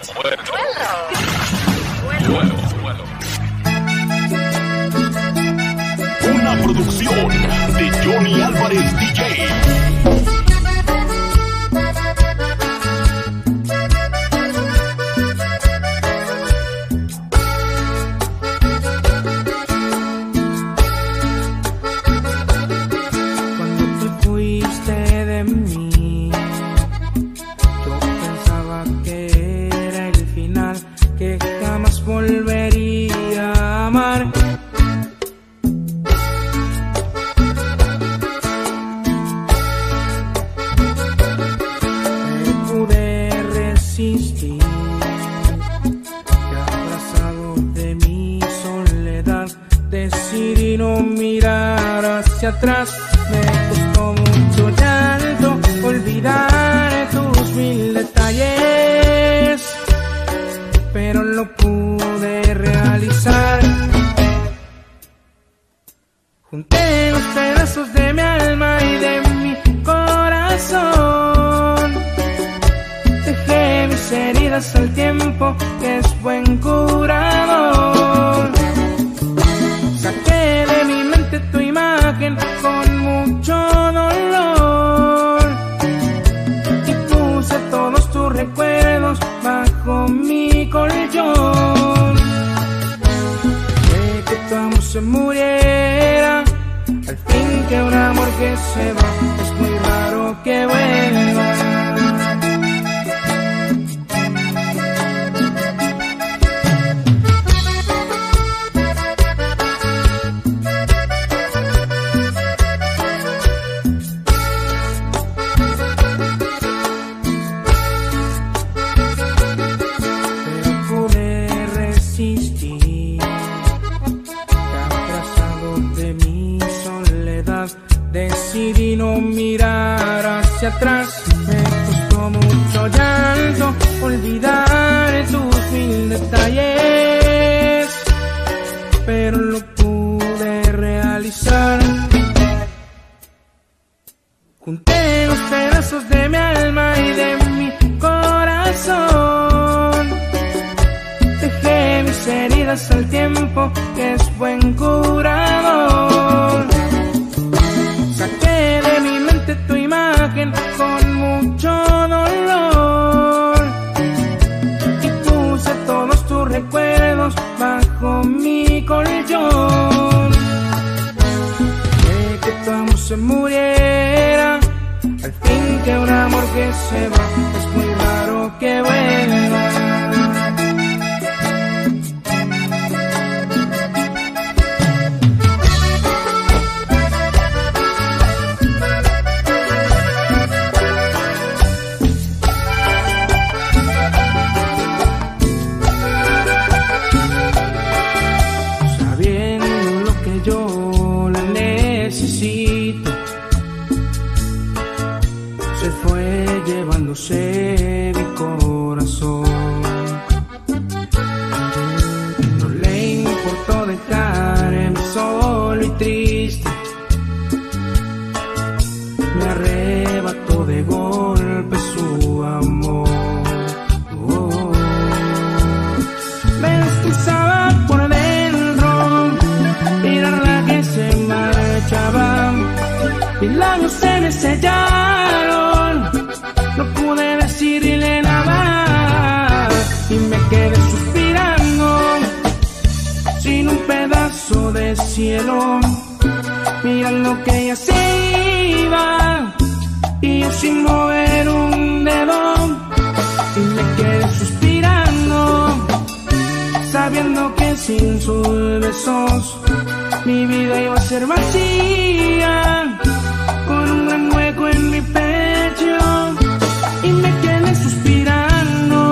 Una producción de Johnny Álvarez DJ. Atrás me costó mucho llanto olvidar tus mil detalles, pero lo pude realizar. Junté los pedazos de mi alma y de mi corazón, dejé mis heridas al tiempo que es buen curador. Saqué de mi mente tu imagen con mucho dolor y puse todos tus recuerdos bajo mi colchón. De que tu amor se muriera, al fin que un amor que se va es muy raro que vuelva. Decidí no mirar hacia atrás, me costó mucho llanto olvidar tus mil detalles, pero lo pude realizar. Junté los pedazos de mi alma y de mi corazón, dejé mis heridas al tiempo que es buen curador. Saqué de mi mente tu imagen con mucho dolor y puse todos tus recuerdos bajo mi colchón. De que tu amor se muriera, al fin que un amor que se va es muy raro que vuelva. Llevándose mi corazón, no le importó dejarme solo y triste, me arrebató de golpe su amor. Me destrozaba por dentro, mirarla que se marchaba, mis labios se me sellaron, no pude decirle nada y me quedé suspirando sin un pedazo de cielo. Mira lo que ella se iba y yo sin mover un dedo y me quedé suspirando sabiendo que sin sus besos mi vida iba a ser vacía, con un gran hueco en mi pecho y me quedé suspirando.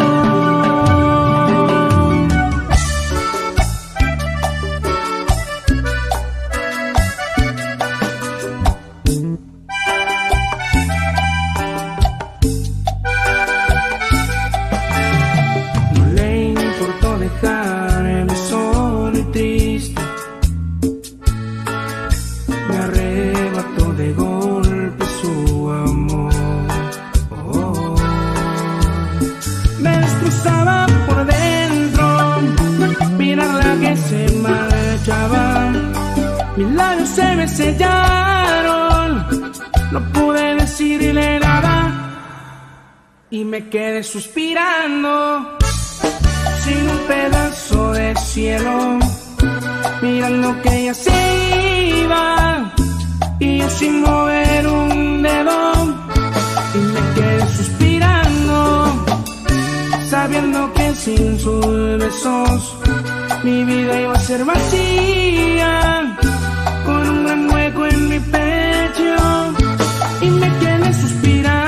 No le importó dejarme solo y triste, me arrebató estaba por dentro, mirarla que se marchaba, mis labios se me sellaron, no pude decirle nada y me quedé suspirando sin un pedazo de cielo, mirando que ella se iba y yo sin mover un dedo, y me quedé suspirando sabiendo que sin sus besos mi vida iba a ser vacía, con un gran hueco en mi pecho, y me quedé suspirando.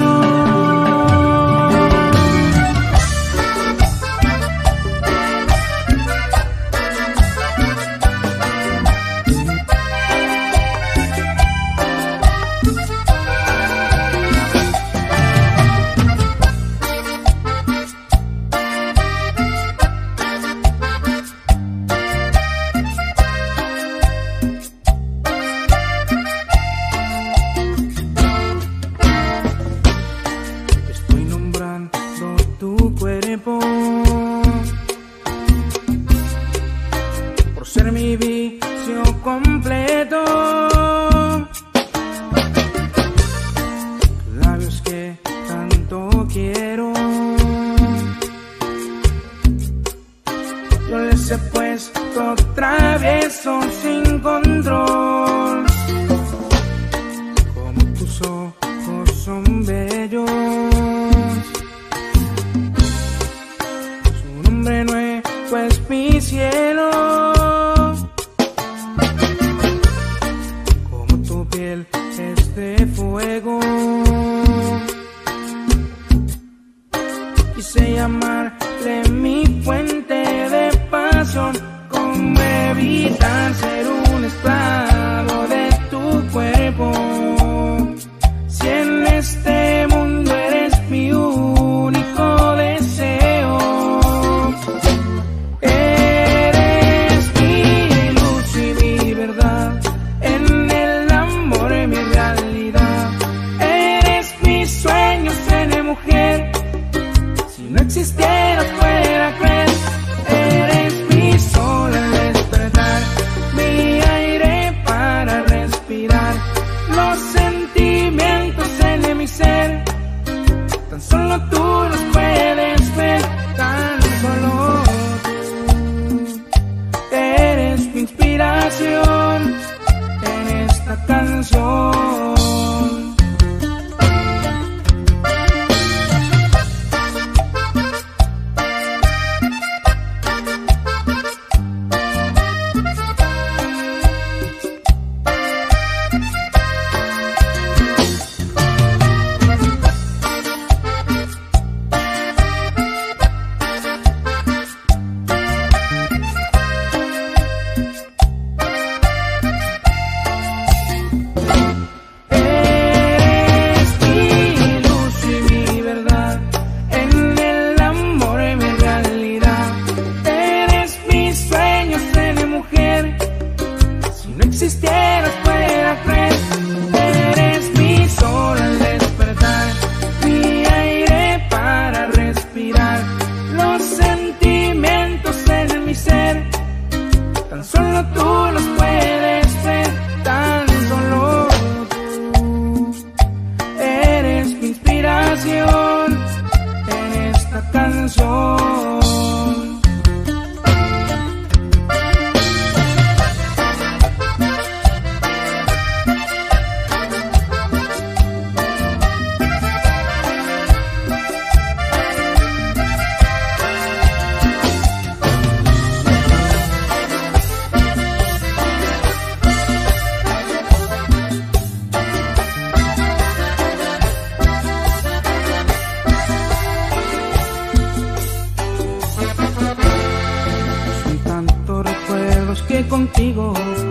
contigo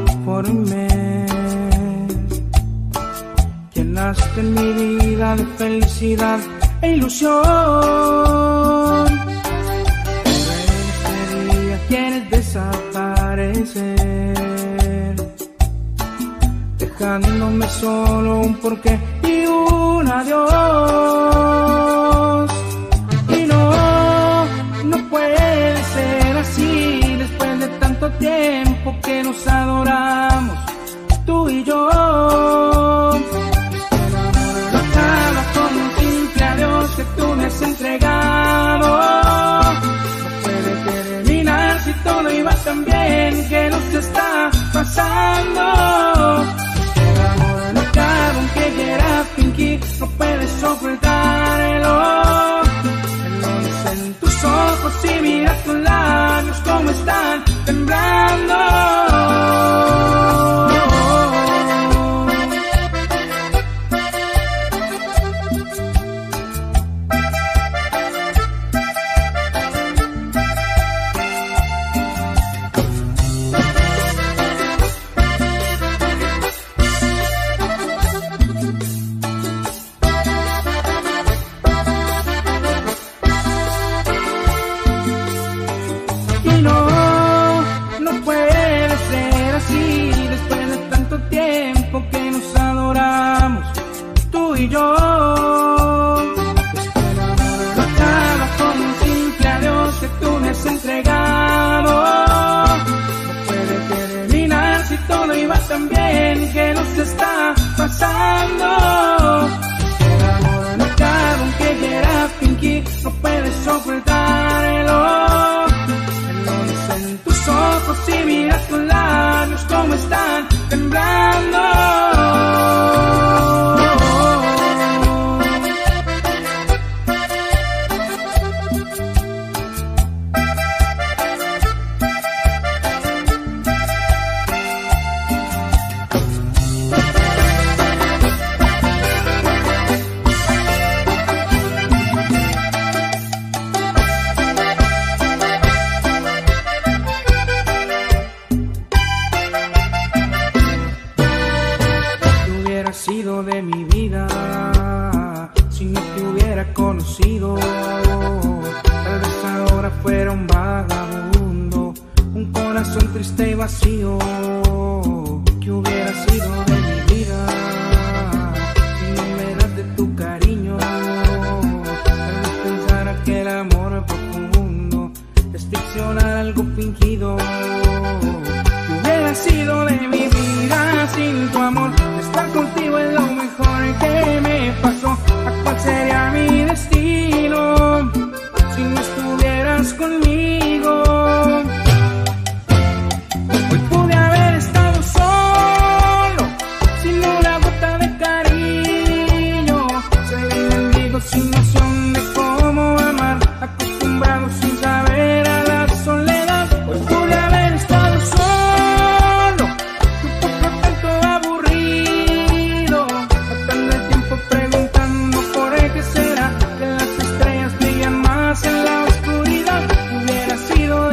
formé. Llenaste mi vida de felicidad e ilusión. Pero este día quieres desaparecer, dejándome solo un porqué y un adiós. Y no tanto tiempo que nos adoramos, tú y yo. El amor no acaba con un simple adiós que tú me has entregado. No puede terminar si todo iba tan bien. ¿Qué nos está pasando? El amor no acaba aunque quiera fingir, no puedes ocultarlo. En tus ojos y mira tus labios como están temblando. Que nos adoramos, tú y yo. El amor no acaba con un simple adiós que tú me has entregado. No puede terminar si todo iba tan bien. ¿Qué nos está pasando? El amor no acaba aunque quiera fingir, no puedes ocultarlo. En tus ojos y mira tus labios como están temblando. Sido de mi vida si no te hubiera conocido. Tal vez ahora fuera un vagabundo, un corazón triste y vacío. ¿Qué hubiera sido de mi vida si no me das de tu cariño? Tal vez pensara que el amor profundo es ficcional, algo fingido. ¿Qué hubiera sido de mi vida sin tu amor? Estar contigo es lo mejor que me pasó. ¿A cuál sería mi destino si no estuvieras conmigo? Hoy pude haber estado solo, sin una gota de cariño. Seré un mendigo sin noción de cómo amar, acostumbrado sin saber a la soledad. Hoy pude haber estado solo, tú por tanto aburrido, matando el tiempo preguntando por qué será que las estrellas brillan más en la oscuridad. Hubiera sido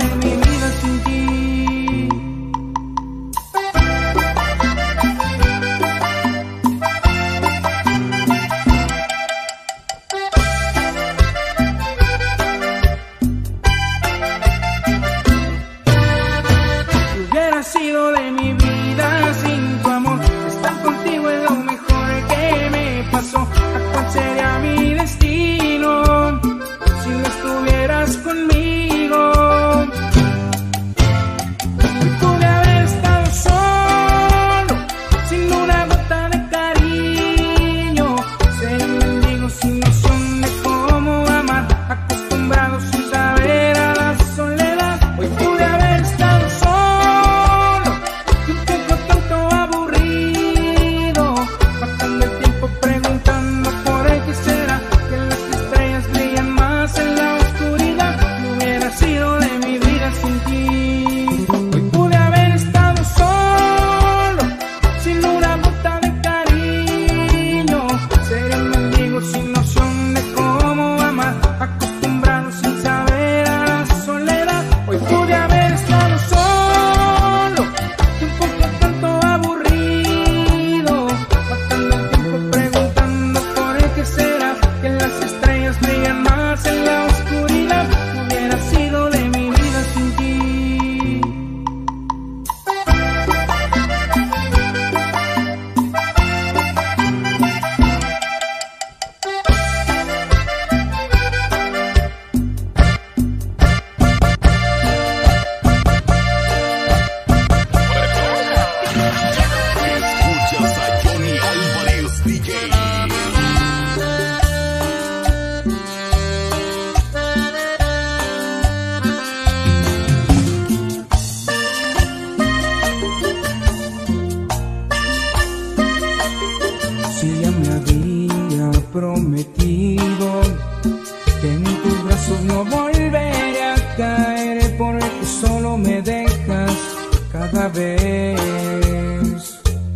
otra vez,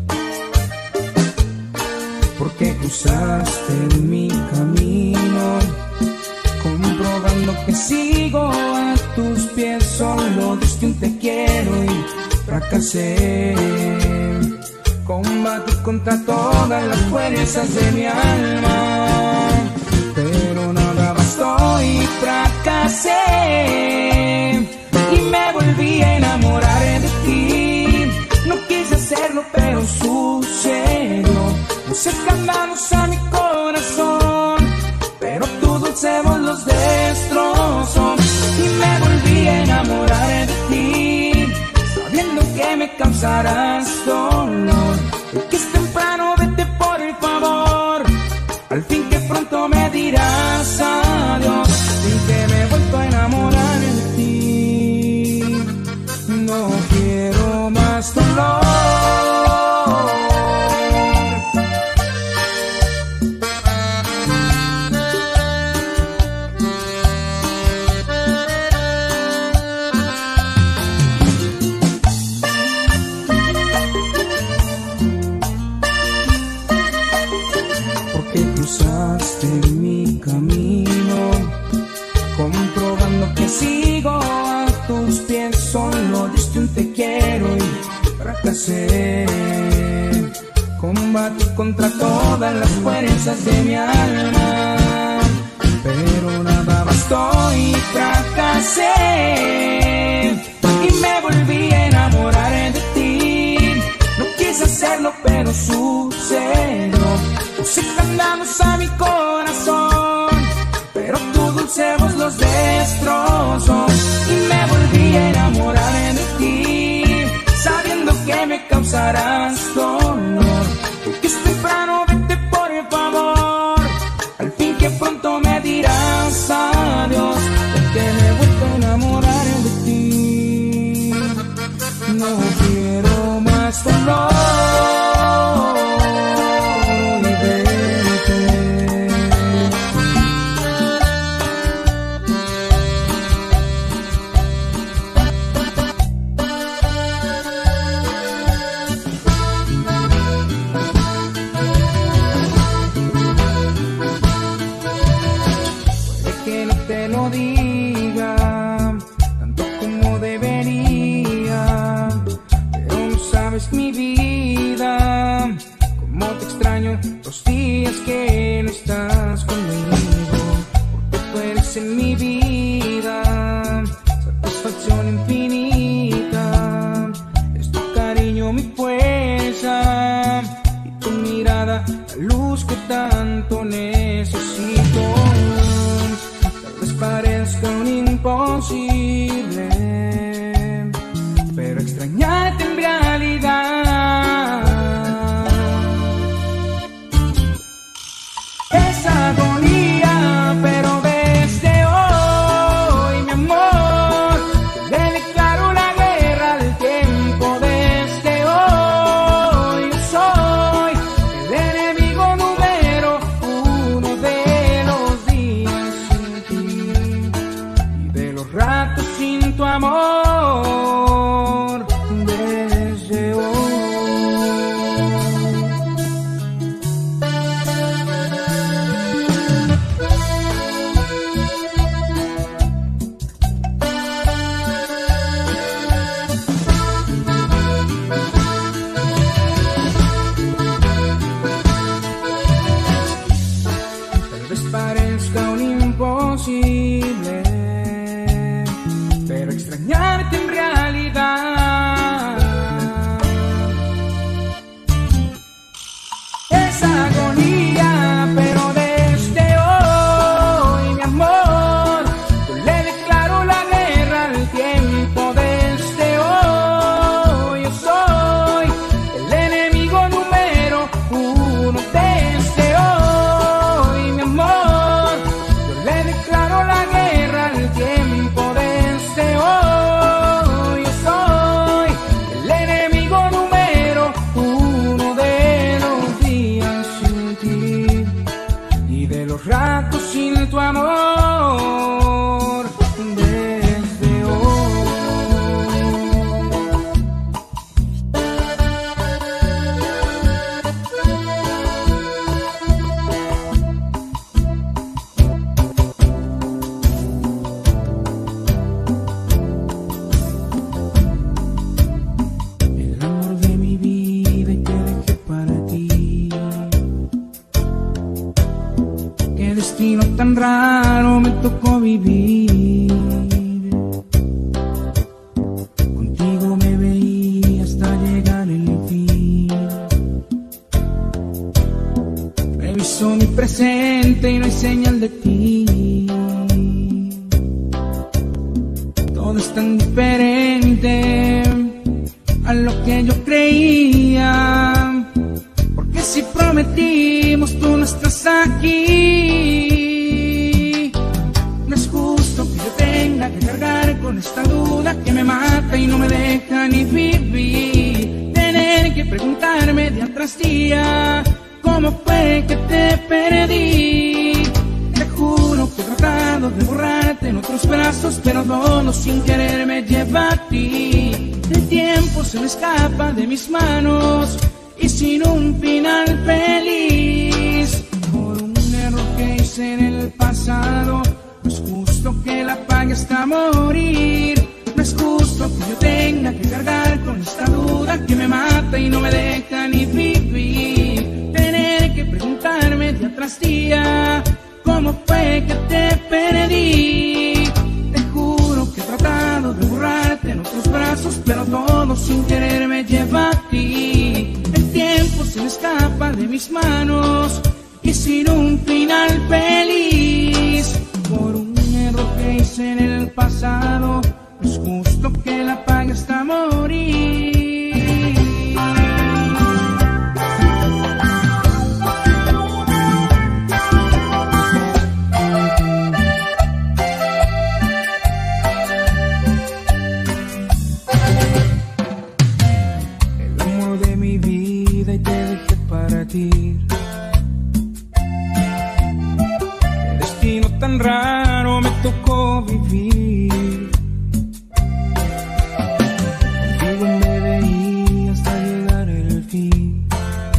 porque cruzaste mi camino, comprobando que sigo a tus pies. Solo diste un te quiero y fracasé. Combatí contra todas las fuerzas de mi alma, pero nada bastó y fracasé. Y me volví a enamorar de ti. No quise hacerlo, pero sucedió. Puse manos a mi corazón, pero tu dulce voz los destrozó. Y me volví a enamorar de ti, sabiendo que me causarás dolor. Y que es temprano, vete por favor. Al fin que pronto me dirás adiós. Sin que me he vuelto a enamorar de ti. No quiero más dolor. Cruzaste mi camino, comprobando que sigo a tus pies. Solo diste un te quiero y fracasé. Combatí contra todas las fuerzas de mi alma, pero nada bastó y fracasé. Y me volví a enamorar de ti. No quise hacerlo, pero sucedió. Puse candados a mi corazón, pero tu dulce voz los destrozó. Y me volví a enamorar de ti, sabiendo que me causarás dolor. Porque es temprano, vete por favor. Al fin que pronto me dirás adiós. Porque me he vuelto a enamorar de ti. No quiero más dolor. Mi vida, como te extraño los días que no estás conmigo, porque tú eres en mi vida satisfacción infinita. Es tu cariño mi fuerza y tu mirada la luz que tanto necesito. Tal vez parezca un imposible, pero extrañarte en realidad es agonía. Pero desde hoy, mi amor, le declaro la guerra al tiempo. Desde hoy yo soy el enemigo número uno de los días sin ti y de los ratos sin tu amor. Pero extrañarte en realidad tan raro me tocó vivir. Contigo me veía hasta llegar el fin. Reviso mi presente y no hay señal de ti. Todo es tan diferente a lo que yo creía. Porque si prometimos, tú no estás aquí. No es justo que yo tenga que cargar con esta duda que me mata y no me deja ni vivir. Tener que preguntarme día tras día cómo fue que te perdí. Te juro que he tratado de borrarte en otros brazos, pero todo sin querer me lleva a ti. El tiempo se me escapa de mis manos y sin un final feliz. Por un error que hice en el pasado, no es justo que la pague hasta morir. No es justo que yo tenga que cargar con esta duda que me mata y no me deja ni vivir. Tener que preguntarme día tras día cómo fue que te perdí. Te juro que he tratado de borrarte en otros brazos, pero todo sin querer me lleva a ti. El tiempo se me escapa de mis manos y sin un final feliz. Por un error que hice en el pasado, no es justo que la pague hasta morir. Qué destino tan raro me tocó vivir. Contigo me veía hasta llegar el fin.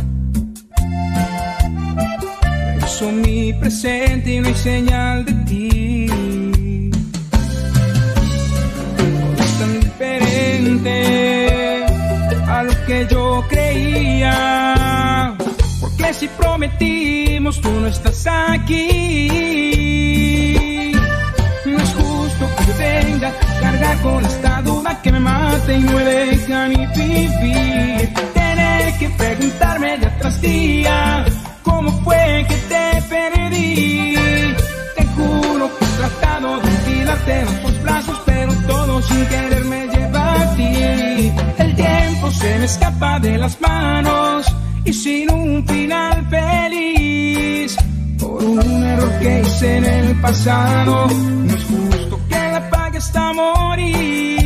Reviso mi presente y no hay señal de ti. Todo es tan diferente a lo que yo creía. Porque si prometimos, tú no estás aquí. No es justo que yo tenga que cargar con esta duda que me mata y no me deja ni vivir. Tener que preguntarme día tras día cómo fue que te perdí. Te juro que he tratado de olvidarte en otros brazos, pero todo sin querer me lleva a ti. El tiempo se me escapa de las manos y sin un final feliz. Por un error que hice en el pasado, no es justo que la pague hasta morir.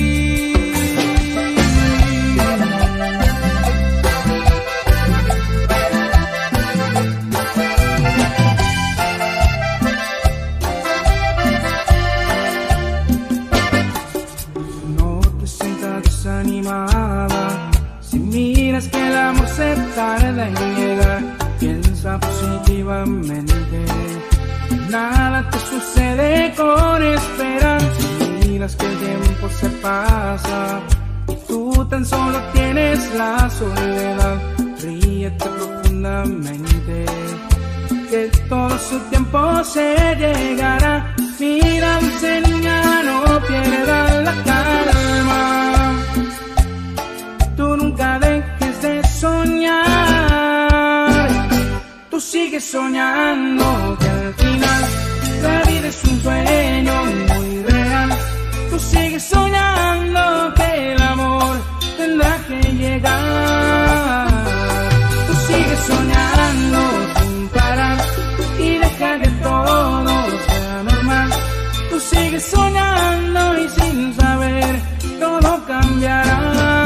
No te sientas desanimada si miras que el amor se tarda en llegar. Piensa positivamente, nada te sucede con esperar. Si miras que el tiempo se pasa y tú tan solo tienes la soledad, ríete profundamente, que todo su tiempo se llegará. Mira, dulce niña, no pierdas la calma, tú nunca dejes de soñar. Tú sigues soñando que al final la vida es un sueño muy real. Tú sigues soñando que el amor tendrá que llegar. Tú sigues soñando sin parar y deja que todo sea normal. Tú sigues soñando y sin saber todo cambiará.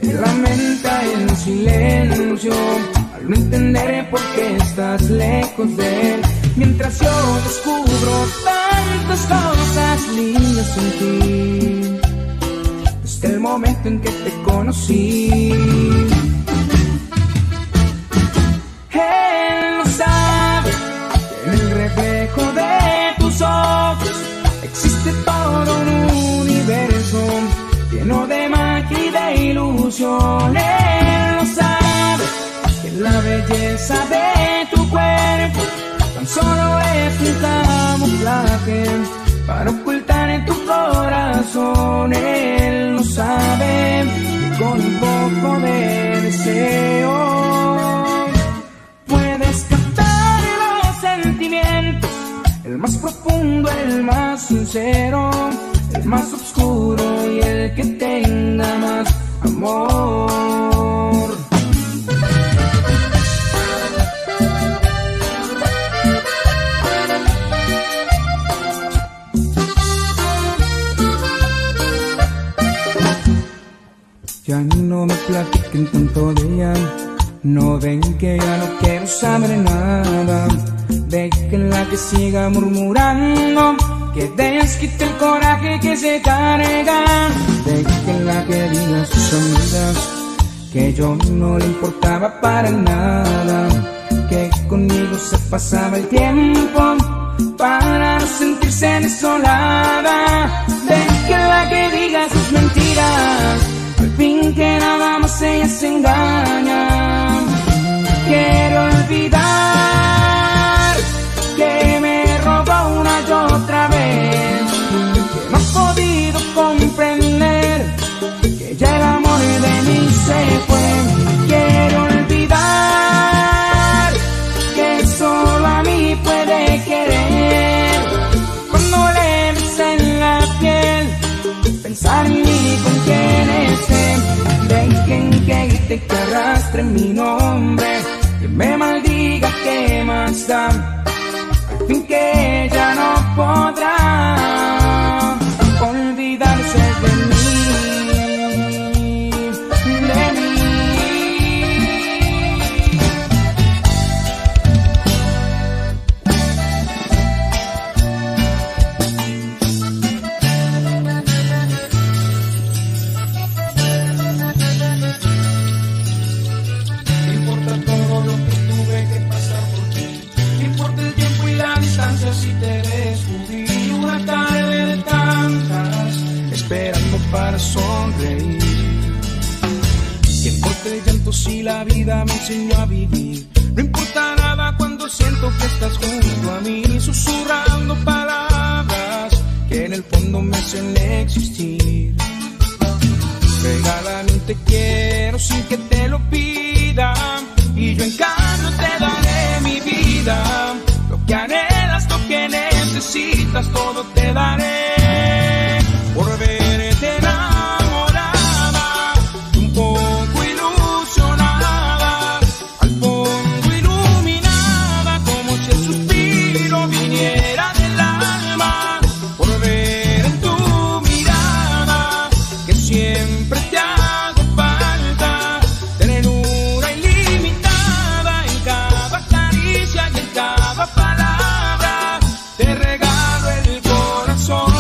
Él lamenta en silencio al no entender por qué estás lejos de él. Mientras yo descubro tantas cosas lindas en ti, desde el momento en que te conocí. Él no sabe que en el reflejo de tus ojos existe todo un universo lleno de magia y de ilusión. Él no sabe que la belleza de tu cuerpo tan solo es un camuflaje para ocultar en tu corazón. Él no sabe que con un poco de deseo puedes captar los sentimientos, el más profundo, el más sincero, el más oscuro y el que tenga más amor. Ya no me platiquen tanto de ella, no ven que ya no quiero saber nada. Déjenla que siga murmurando, que desquite el coraje que se carga. Déjenla que diga a sus amigas que yo no le importaba para nada, que conmigo se pasaba el tiempo para no sentirse desolada. Déjenla que diga sus mentiras, al fin que nada más ella se engaña. Quiero olvidar que me robó una y otra vez, que no he podido comprender que ya el amor de mí se fue. Quiero olvidar que solo a mí puede querer, cuando le besa en la piel, pensar en mí con quien esté. Dejen que grite, que arrastre mi nombre, que me maldiga, que más da, al fin que ella no podrá olvidarse de mí, de mí. No importa todo lo que tuve que pasar por ti, no importa el tiempo y la distancia, si te descubrí una tarde de tantas, esperando para sonreír. Que importa el llanto si la vida me enseñó a vivir. No importa nada cuando siento que estás junto a mí, susurrando palabras que en el fondo me hacen existir. Regálame un te quiero sin que te lo pida, y yo en cambio te daré mi vida. Lo que anhelas, lo que necesitas, todo te daré por verte enamorada y un poco ilusionada, al fondo iluminada, como si el suspiro viniera del alma, por ver en tu mirada que siempre te hago falta, ternura ilimitada en cada caricia y en cada palabra, te regalo el corazón.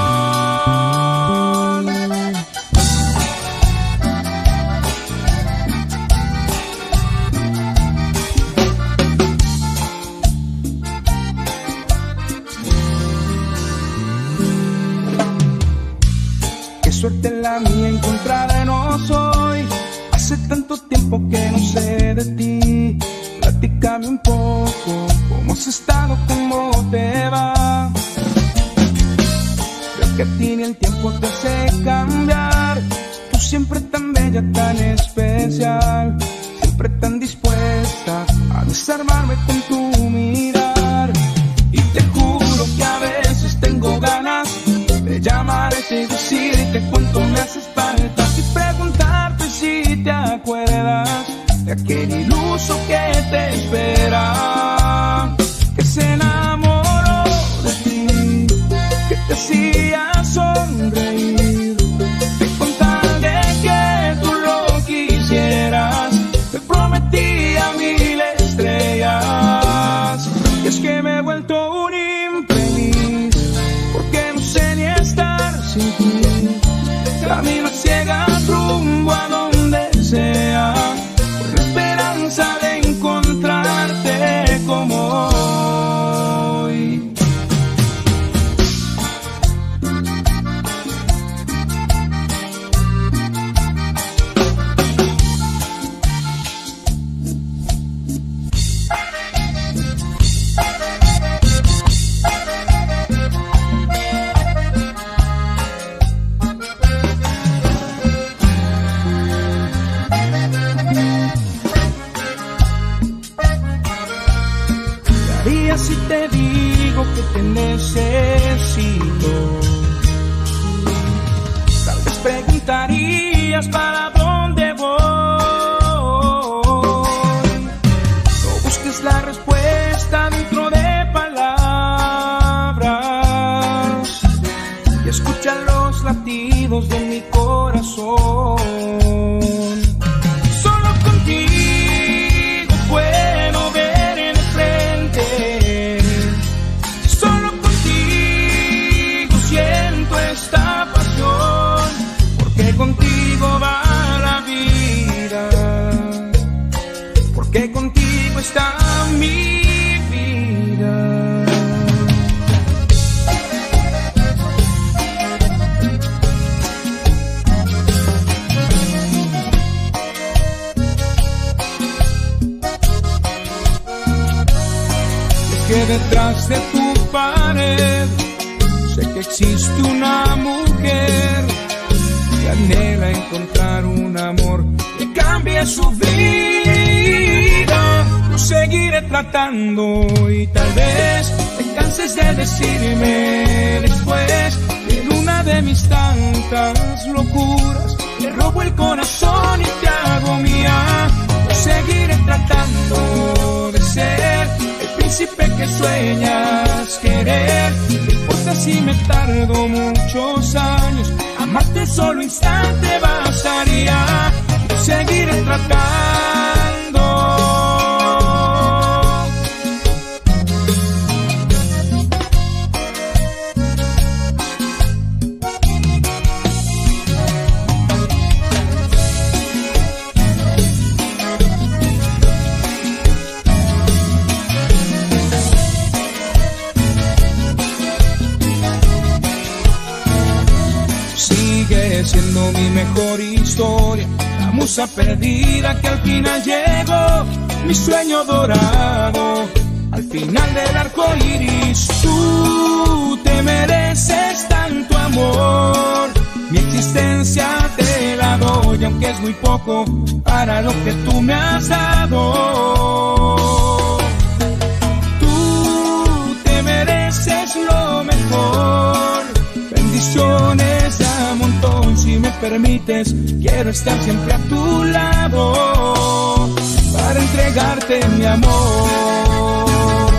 Qué suerte la mía encontrarnos hoy, hace tanto tiempo que no sé de ti. Platícame un poco, ¿cómo has estado? ¿Cómo te va? Creo que a ti ni el tiempo te hace cambiar. Tú siempre tan bella, tan especial, siempre tan dispuesta a desarmarme con tu mirar. Y te juro que a veces tengo ganas de llamarte y decirte cuánto me haces falta, y preguntarte si te acuerdas de aquel iluso que te espera, que se enamoró de ti, que te hacía sonreír, de con tal de que tú lo si te digo que te necesito? Tal vez preguntarías para dónde voy. No busques la respuesta dentro de palabras y escucha los latidos de mi corazón. Solo contigo puedo ver en frente, solo contigo siento esta pasión, porque contigo va la vida, porque contigo está mi vida. Que detrás de tu pared sé que existe una mujer que anhela encontrar un amor que cambie su vida. Lo seguiré tratando y tal vez te canses de decirme después que en una de mis tantas locuras te robo el corazón y te hago mía. Lo seguiré tratando de ser el príncipe que sueñas querer. No importa si me tardo muchos años, amarte solo instante bastaría. Lo seguiré tratando. Siendo mi mejor historia, la musa perdida que al final llegó, mi sueño dorado, al final del arco iris. Tú te mereces tanto amor, mi existencia te la doy, aunque es muy poco para lo que tú me has dado. Tú te mereces lo mejor, bendiciones a montón. Si me permites, quiero estar siempre a tu lado para entregarte mi amor.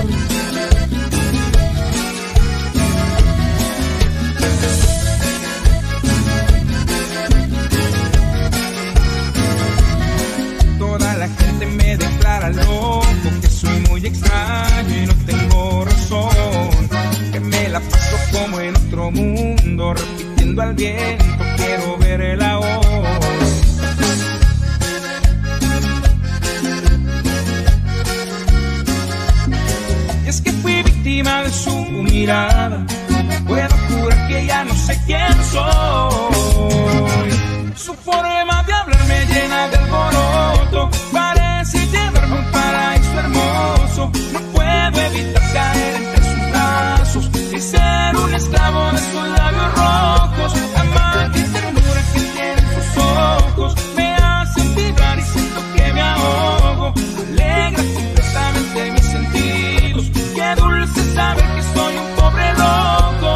Toda la gente me declara loco, que soy muy extraño y no tengo razón, que me la paso como en otro mundo, repitiendo al viento, quiero ver el ahora. Y es que fui víctima de su mirada, puedo jurar que ya no sé quién soy. Su forma de hablar me llena de alboroto, parece llevarme a un paraíso hermoso. No puedo evitar caer entre sus brazos y ser un esclavo de sus labios rojos. Amar y ternura que tienen sus ojos me hacen vibrar y siento que me ahogo. Alegra completamente mis sentidos, qué dulce saber que soy un pobre loco.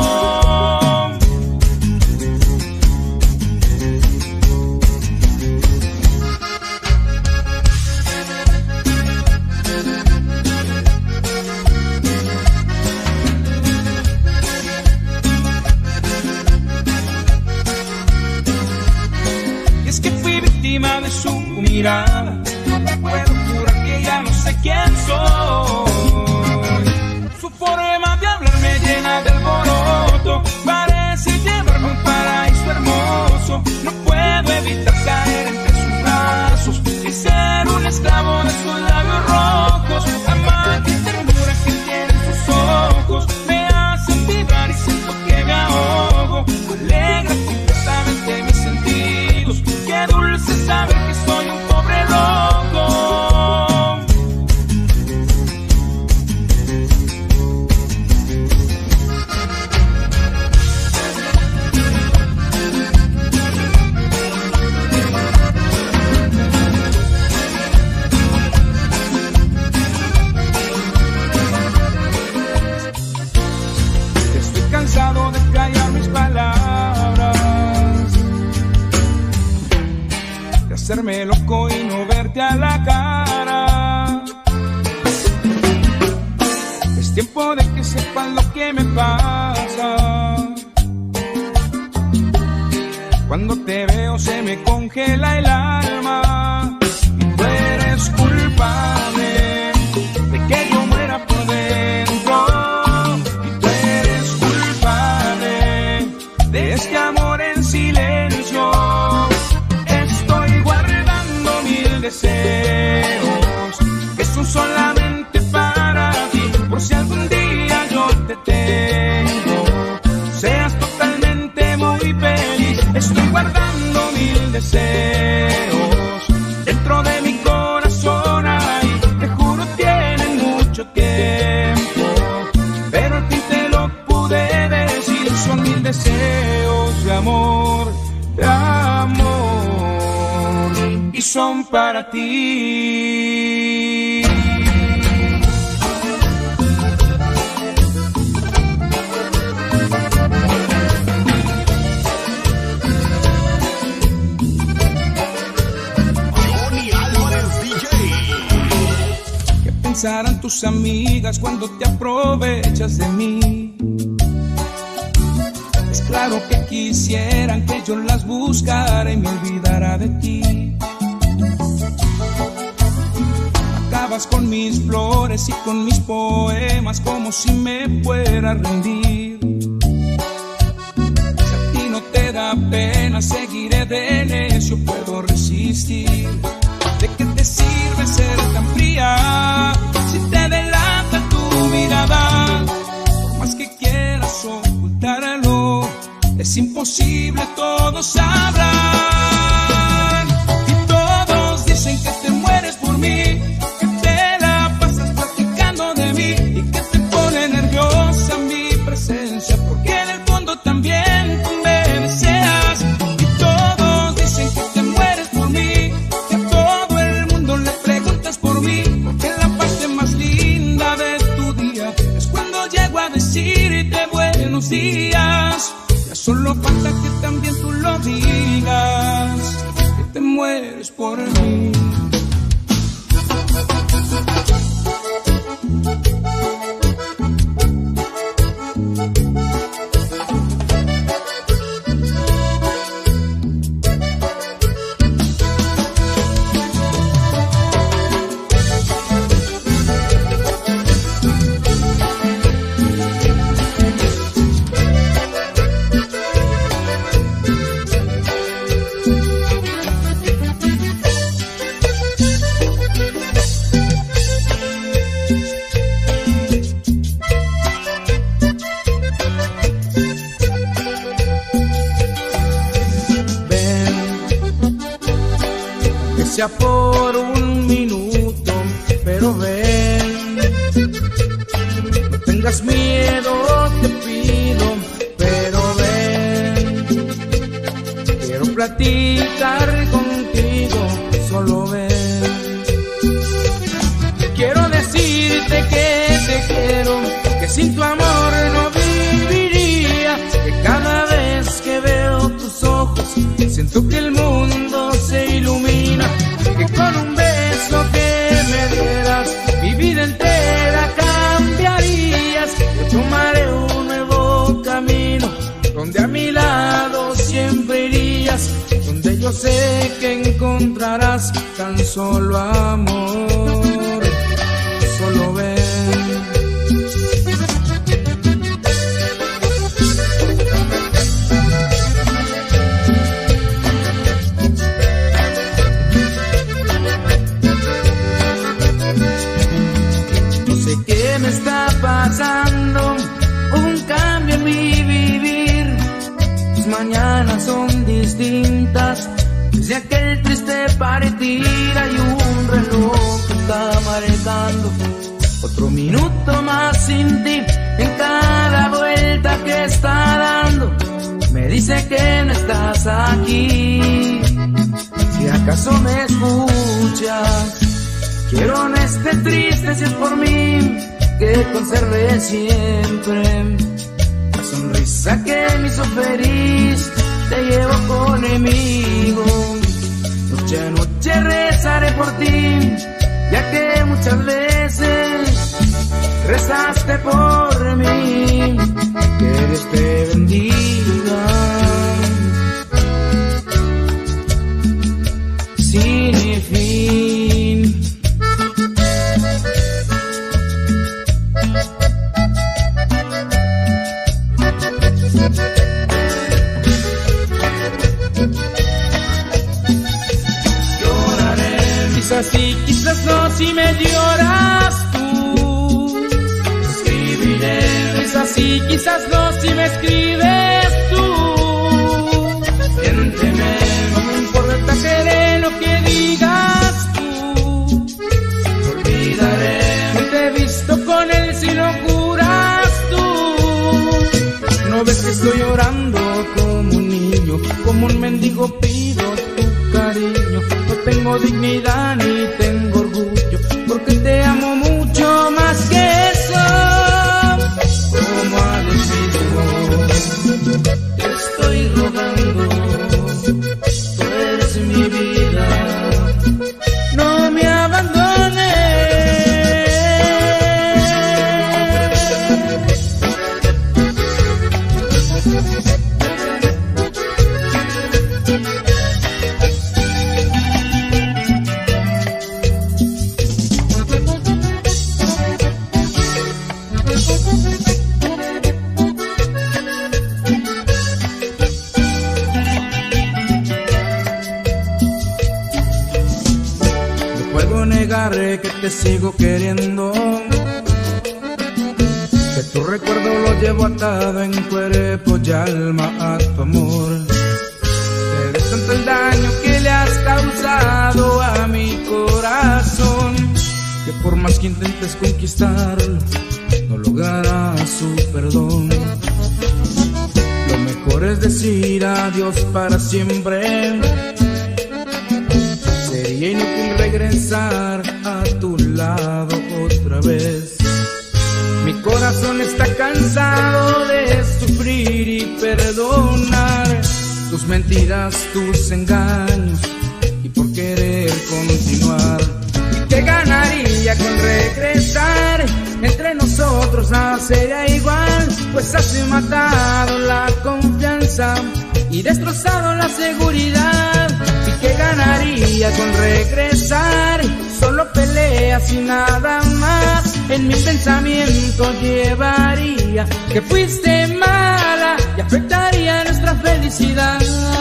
De su mirada, puedo jurar que ya no sé quién soy. Su forma de hablar me llena de alboroto, parece llevarme a un paraíso hermoso. No puedo evitar caer entre sus brazos y ser un esclavo de sus labios rojos. Amar y ternura que tienen sus ojos me hacen vibrar y siento que me ahogo. Alegra completamente mis sentidos, qué dulce saber que soy un pobre loco. hacerme loco y no verte a la cara. Es tiempo de que sepas lo que me pasa. Cuando te veo se me congela el alma. Y tú eres culpable de que yo muera por dentro. Y tú eres culpable de este amor en silencio. Estoy guardando 1000 deseos que son solamente para ti. Por si algún día yo te tengo, seas totalmente muy feliz. Estoy guardando 1000 deseos dentro de mi corazón. Ay, te juro tienen mucho tiempo, pero al fin te lo pude decir. Son 1000 deseos de amor, y son para ti. ¿Qué pensarán tus amigas cuando te aprovechas de mí? Es claro que quisieran que yo las buscara y me olvidara de ti. Acabas con mis flores y con mis poemas como si me fuera a rendir. Si a ti no te da pena, seguiré de necio, puedo resistir. ¿De qué te sirve ser tan fría si te delata tu mirada? Por más que quieras ocultarlo, es imposible, todos sabrán. Y todos dicen que te mueres por mí, que te la pasas platicando de mí y que te pone nerviosa mi presencia, porque en el fondo también tú me deseas. Y todos dicen que te mueres por mí, que a todo el mundo le preguntas por mí, porque la parte más linda de tu día es cuando llego a decirte buenos días. Solo falta que también tú lo digas, que te mueres por mí. Sea por un minuto, pero ven, no tengas miedo, te pido, pero ven, quiero platicar contigo, solo ven. Quiero decirte que te quiero, que sin tu amor no viviría, que cada vez que veo tus ojos siento que el mundo se ilumina, que con un beso que me dieras mi vida entera cambiarías. Yo tomaré un nuevo camino donde a mi lado siempre irías, donde yo sé que encontrarás tan solo amor. Solo ven. Me está pasando un cambio en mi vivir. Mis mañanas son distintas desde aquel triste partir. Hay un reloj que está marcando otro minuto más sin ti. En cada vuelta que está dando me dice que no estás aquí. Si acaso me escuchas, quiero no estés triste si es por mí, que conserve siempre la sonrisa que me hizo feliz. Te llevo conmigo noche a noche rezaré por ti, ya que muchas veces rezaste por mí. Que Dios te bendiga sin fin. Lloraré, quizás sí, quizás no, si me lloras tú. Escribiré, quizás sí, quizás no, si me escribes tú. Siénteme, no me importa, seré lo que digas tú. Te olvidaré, no te he visto con él si lo juras tú. No ves que estoy llorando como un niño, como un mendigo pido tu cariño. No tengo dignidad ni tengo orgullo, porque te amo mucho más que eso. Como al olvido te estoy rogando, tú eres mi vida, no me abandones. Que te sigo queriendo, que tu recuerdo lo llevo atado en cuerpo y alma a tu amor. Que de tanto el daño que le has causado a mi corazón, que por más que intentes conquistarlo, no lograrás su perdón. Lo mejor es decir adiós para siempre. Sería inútil regresar a tu lado otra vez. Mi corazón está cansado de sufrir y perdonar tus mentiras, tus engaños y por querer continuar. ¿Y qué ganaría con regresar? Entre nosotros nada sería igual, pues has matado la confianza y destrozado la seguridad. ¿Y qué ganaría con regresar? Solo peleas y nada más. En mi pensamiento llevaría que fuiste mala y afectaría nuestra felicidad.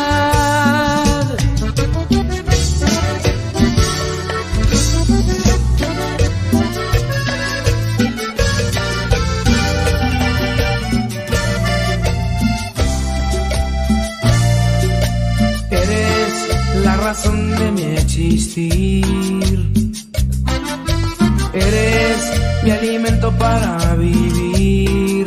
La razón de mi existir, eres mi alimento para vivir,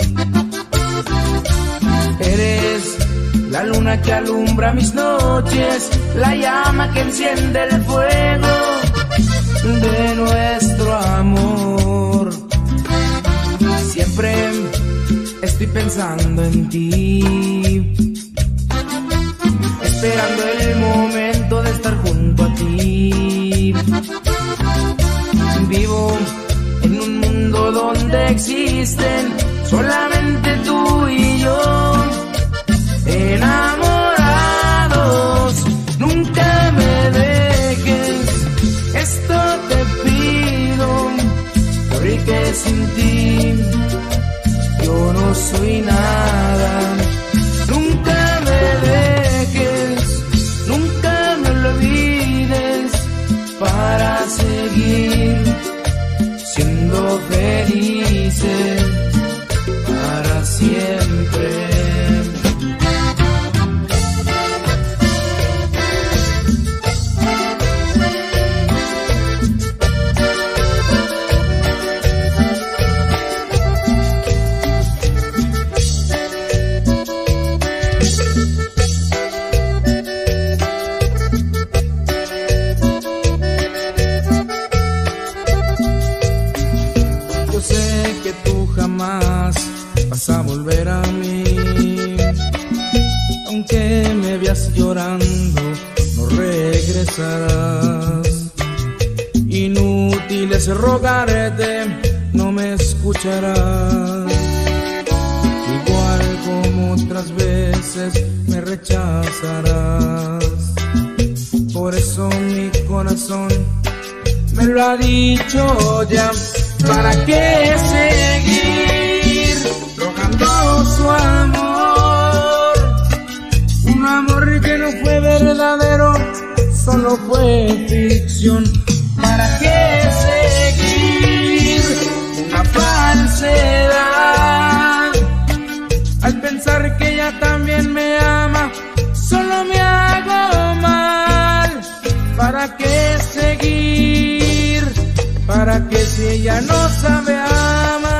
eres la luna que alumbra mis noches, la llama que enciende el fuego de nuestro amor. Siempre estoy pensando en ti, esperando el momento de estar junto a ti. Vivo en un mundo donde existen solamente tú y yo, enamorados. Nunca me dejes, esto te pido, porque sin ti yo no soy nada. Nunca me dejes, nunca me olvides, para seguir siendo felices para siempre. Vas a volver a mí, aunque me veas llorando, no regresarás. rechazarás. Inútil es rogarte, no me escucharás. Igual como otras veces me rechazarás. Por eso mi corazón me lo ha dicho ya. ¿Para qué seguir rogando su amor? Un amor que no fue verdadero, solo fue ficción. ¿Para qué seguir una falsedad? Al pensar que ella también me ama, solo me hago mal. ¿Para qué seguir? ¿Para qué si ella no sabe amar?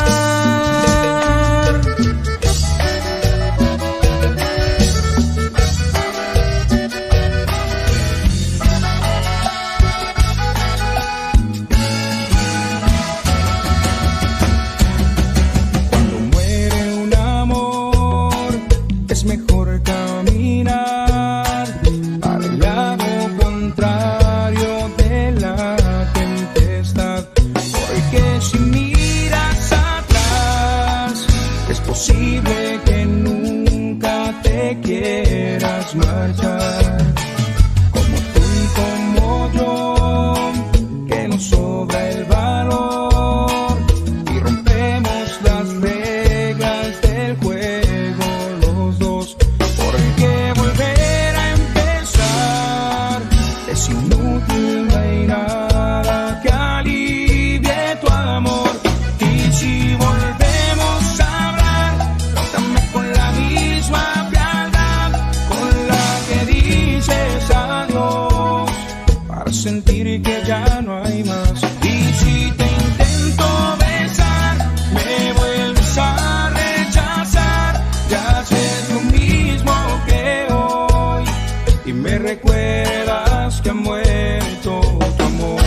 Cuando muere un amor, es mejor caminar al lado contrario de la tempestad. Porque si miras atrás, es posible que nunca te quieras marchar. Como tú y como yo, que nos sobra el valor y rompemos las reglas del juego los dos. Porque volver a empezar es inútil, no hay nada que alivie tu amor. Y si volvemos a hablar, trátame con la misma frialdad con la que dices adiós, para sentir que ya no hay más. Y si te intento besar, me vuelves a rechazar. Ya haces lo mismo que hoy y me recuerdas que ha muerto tu amor.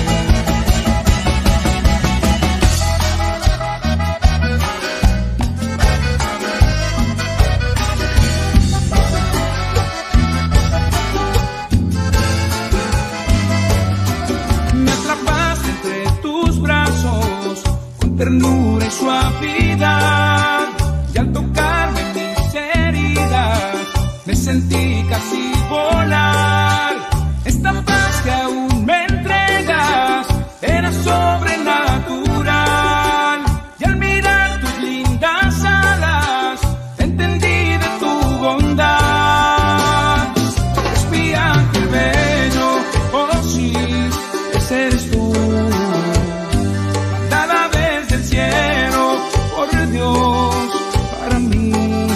Me atrapaste entre tus brazos con ternura y suavidad, y al tocarme mis heridas me sentí casi volar. Esta paz que aún me entregas era sobrenatural, y al mirar tus lindas alas entendí de tu bondad. Es mi ángel bello, oh sí, ese eres tú, mandada desde el cielo por Dios para mí.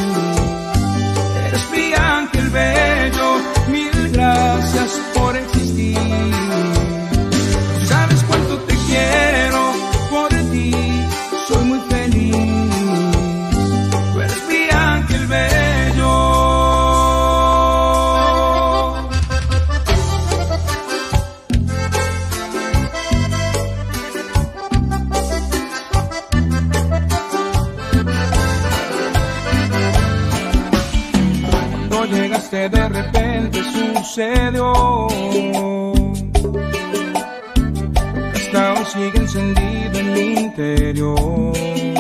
Eres mi ángel bello, mil gracias por existir. Sabes cuánto te quiero, por ti soy muy feliz. Tú eres mi ángel bello. Cuando llegaste de repente sucedió, esta aún sigue encendido en mi interior.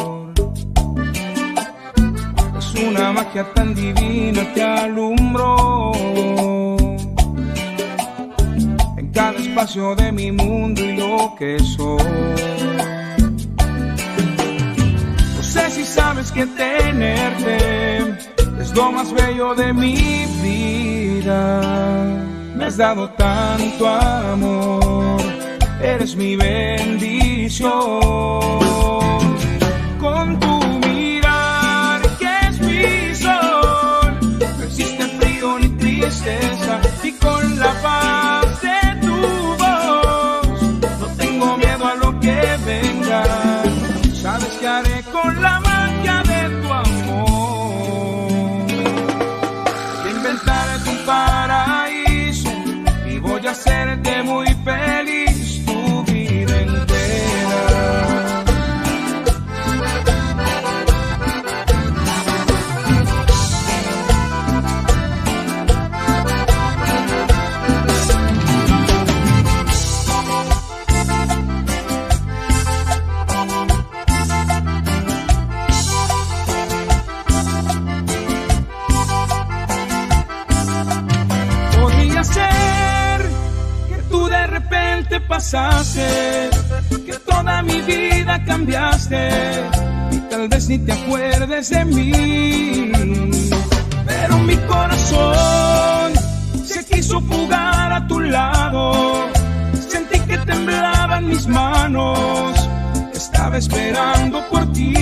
Es una magia tan divina que alumbró en cada espacio de mi mundo y lo que soy. No sé si sabes que tenerte es lo más bello de mi vida. Me has dado tanto amor, eres mi bendición. Con tu mirar que es mi sol, no existe frío ni tristeza, y con la paz de tu voz no tengo miedo a lo que venga. Sabes que haré con la magia de tu amor, que inventaré tu paraíso y voy a hacerte muy feliz tu vida entera. te pasaste, que toda mi vida cambiaste y tal vez ni te acuerdes de mí. Pero mi corazón se quiso fugar a tu lado, sentí que temblaban mis manos, estaba esperando por ti.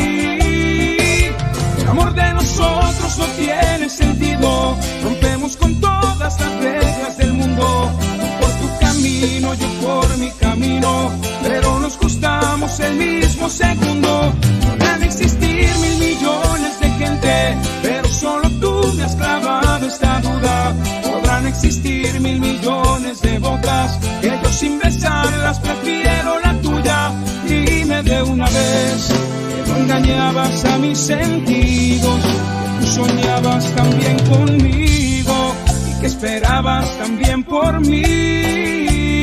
El amor de nosotros no tiene sentido, rompemos con todas las reglas del mundo. Tú por tu camino, yo por mi camino, pero nos gustamos el mismo segundo. Podrán existir 1.000 millones de gente, pero solo tú me has clavado esta duda. Podrán existir 1.000 millones de bocas, que yo sin besarlas prefiero la tuya. Dime de una vez que no engañabas a mis sentidos, que tú soñabas también conmigo y que esperabas también por mí.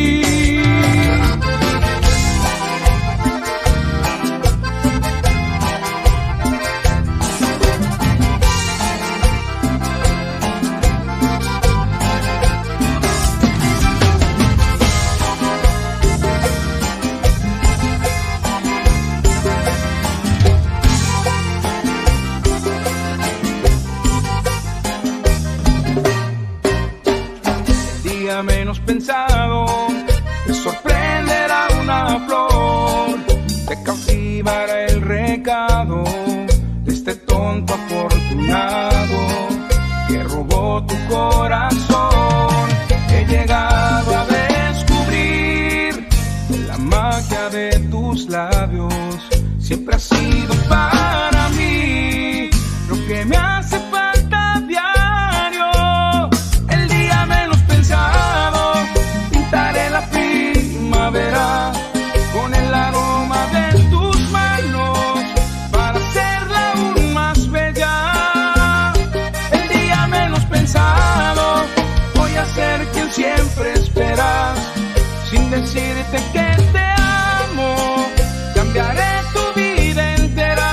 Menos pensado, te sorprenderá una flor, te cautivará el recado de este tonto afortunado que robó tu corazón. He llegado a descubrir la magia de tus labios, siempre ha sido para mí lo que me hace falta diario. El día menos pensado, pintaré la primavera con el aroma de tus manos para hacerla aún más bella. El día menos pensado, voy a ser quien siempre esperas, sin decirte que te amo, cambiaré tu vida entera.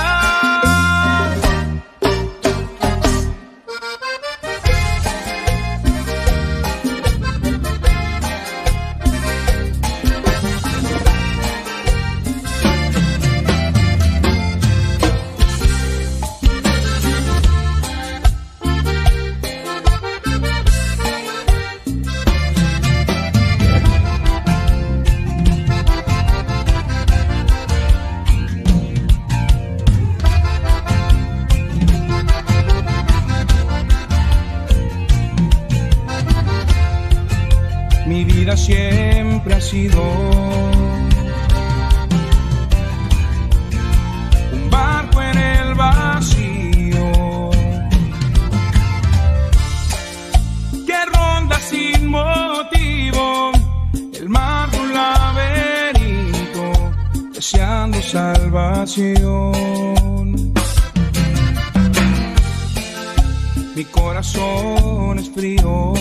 Mi vida siempre ha sido un barco en el vacío que ronda sin motivo el mar de un laberinto, deseando salvación. Mi corazón es frío,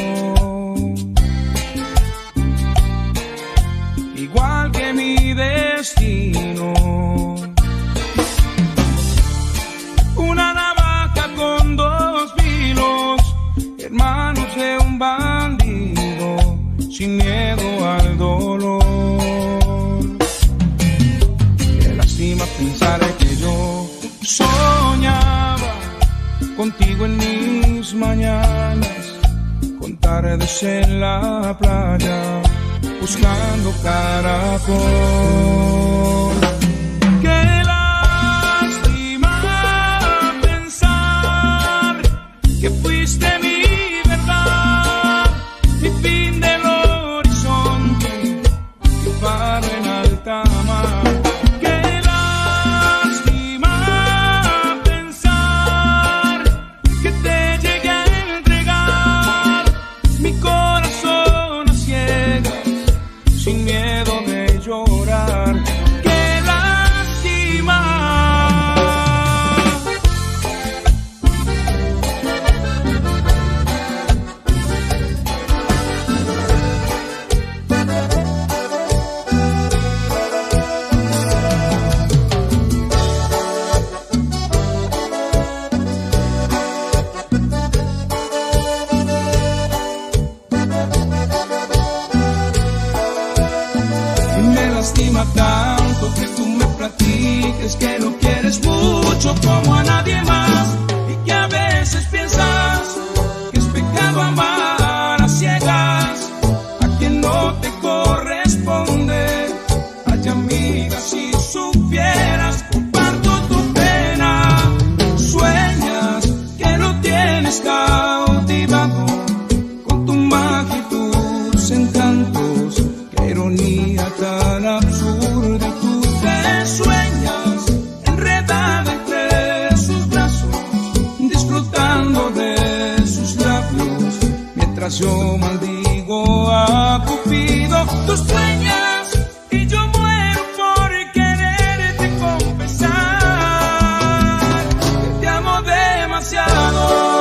igual que mi destino. Una navaja con dos filos, hermanos de un bandido, sin miedo al dolor. Qué lástima pensar que yo soñaba contigo en mis mañanas, con tardes en la playa, buscando caracol. Qué lástima pensar que fuiste mi verdad, mi fin del horizonte, mi faro en alta mar. Qué lástima pensar que te llegué a entregar mi corazón a ciegas, sin miedo de llorar. lastima tanto que tú me platiques que lo quieres mucho como a nadie más, y que a veces piensas que es pecado amar a ciegas a quien no te corresponde. Ay, amiga, si supieras, comparto tu pena. Sueñas que lo tienes cautivado con tu magia y tus encantos. Qué ironía tan absurda. Tú te sueñas enredada entre sus brazos, disfrutando de sus labios, mientras yo maldigo a Cupido. Tú sueñas y yo muero por quererte confesar que te amo demasiado.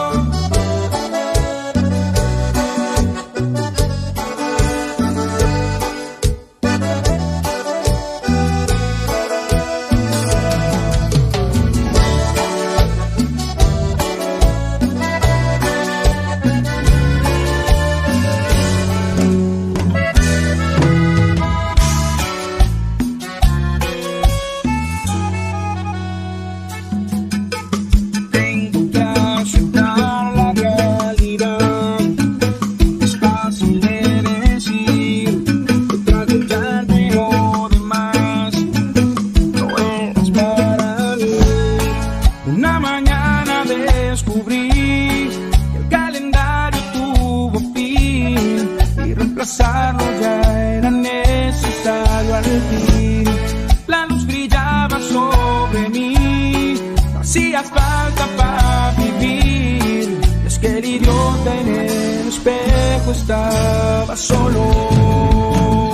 Ya era necesario al fin. La luz brillaba sobre mí, no hacías falta para vivir. Es que el idiota en el espejo estaba solo.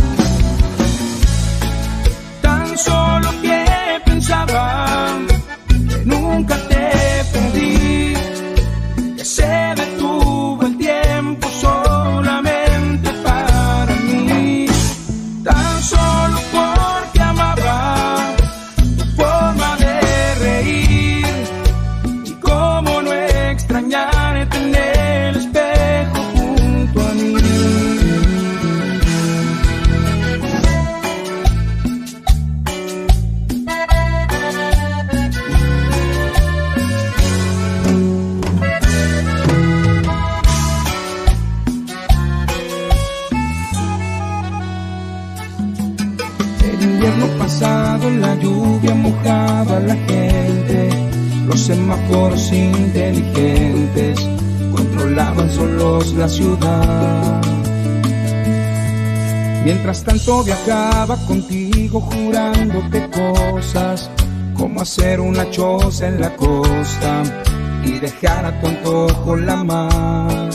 Tan solo que pensaba que nunca te perdí, que se detuvo el tiempo solamente solo porque amaba tu forma de reír. Y cómo no extrañarte en el espejo junto a mí. Pasado, la lluvia mojaba a la gente, los semáforos inteligentes controlaban solos la ciudad. Mientras tanto viajaba contigo jurándote cosas como hacer una choza en la costa y dejar a tu antojo la mar.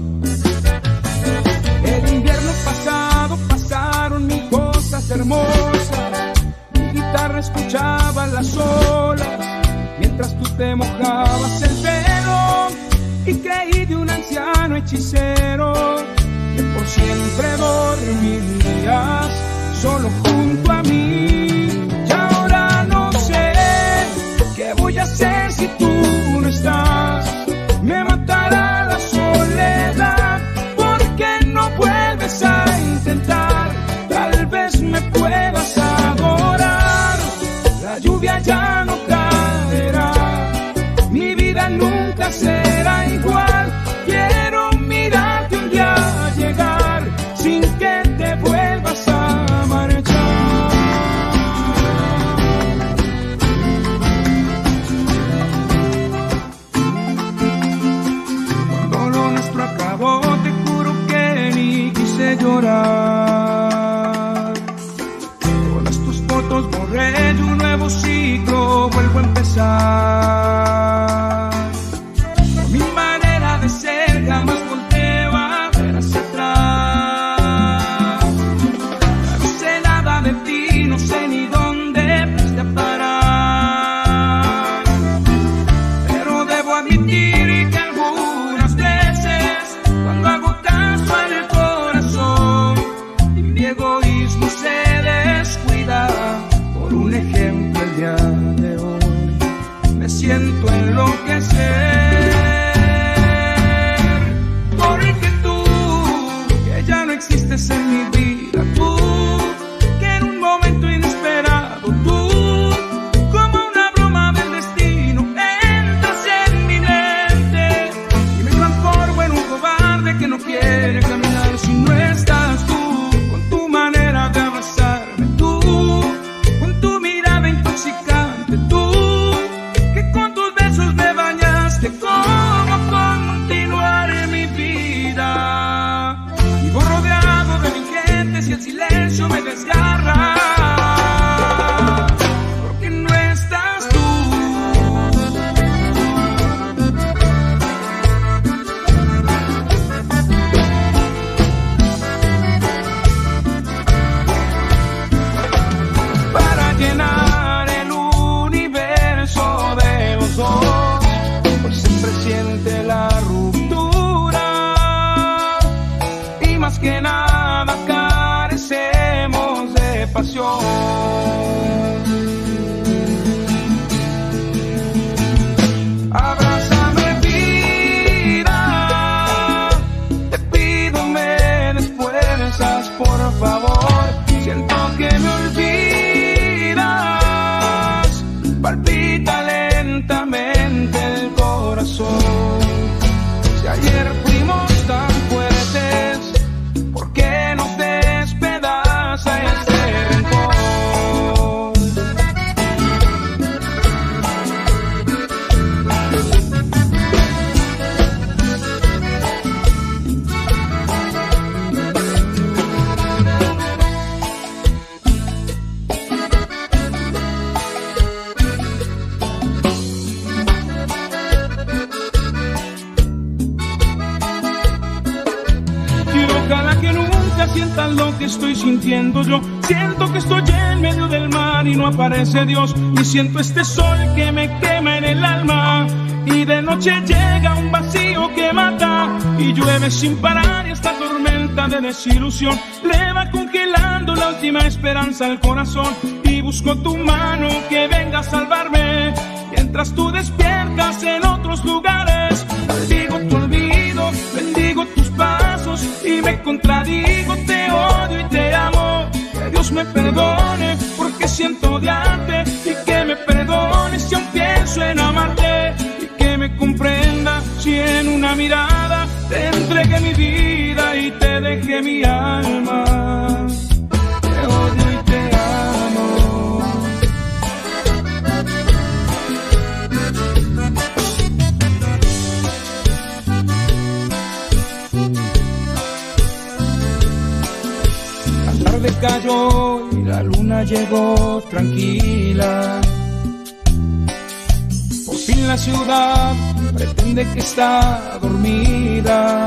El invierno pasado pasaron mil cosas hermosas. Mi guitarra escuchaba las olas mientras tú te mojabas el pelo, y creí de un anciano hechicero que por siempre dormirías solo junto a mí. Y ahora no sé qué voy a hacer si tú no estás. Me matará la soledad porque no vuelves a intentar. Tal vez me puedas adorar, la lluvia ya no caerá, mi vida nunca será igual. Quiero mirarte un día llegar sin que te vuelvas a marchar. Cuando lo nuestro acabó, te juro que ni quise llorar. Todas tus fotos borré y un nuevo ciclo vuelvo a empezar. Mi manera de ser jamás volteo a ver hacia atrás. Ya no sé nada de ti, no sé ni dónde fuiste a parar. Pero debo admitir que algunas veces cuando hago caso al corazón y mi egoísmo se descuida, por un ejemplo el día de hoy me siento enloquecer. Porque tú, que ya no existes en mi vida, tú pasión. Abrázame vida, te pido me des fuerzas por favor. Siento que me olvidas, palpita lentamente el corazón. Si ayer fuimos tan fuertes, ¿por qué nos despedaza este rencor? Sientan lo que estoy sintiendo yo. Siento que estoy en medio del mar y no aparece Dios. Y siento este sol que me quema en el alma. Y de noche llega un vacío que mata. Y llueve sin parar y esta tormenta de desilusión le va congelando la última esperanza al corazón. Y busco tu mano que venga a salvarme, mientras tú despiertas en otros lugares. Maldigo tu olvido, bendigo tus pasos y me contradigo, te odio y te amo. Que Dios me perdone porque siento odiarte, y que me perdone si aún pienso en amarte, y que me comprenda si en una mirada te entregué mi vida y te dejé mi alma. Te odio y te amo. La tarde cayó y la luna llegó tranquila. Por fin la ciudad pretende que está dormida.